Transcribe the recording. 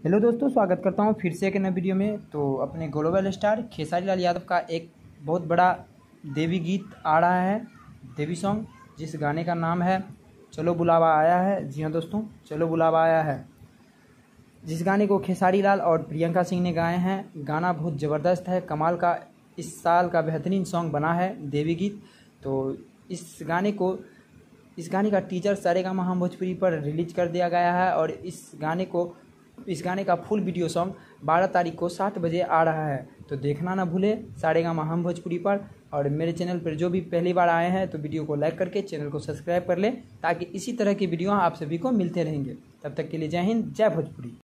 Hello दोस्तों, स्वागत करता हूं फिर से एक नए वीडियो में। तो अपने ग्लोबल स्टार खेसारी लाल यादव का एक बहुत बड़ा देवी गीत आ रहा है, देवी सॉन्ग, जिस गाने का नाम है चलो बुलावा आया है। जी हाँ दोस्तों, चलो बुलावा आया है, जिस गाने को खेसारी लाल और प्रियंका सिंह ने गाए हैं। गाना बहुत ज़बरदस्त है, कमाल का, इस साल का बेहतरीन सॉन्ग बना है देवी गीत। तो इस गाने का टीजर सारेगामा हम भोजपुरी पर रिलीज कर दिया गया है और इस गाने का फुल वीडियो सॉन्ग 12 तारीख को 7 बजे आ रहा है। तो देखना ना भूले सारेगामा हम भोजपुरी पर। और मेरे चैनल पर जो भी पहली बार आए हैं तो वीडियो को लाइक करके चैनल को सब्सक्राइब कर लें, ताकि इसी तरह की वीडियो आप सभी को मिलते रहेंगे। तब तक के लिए जय हिंद, जय भोजपुरी।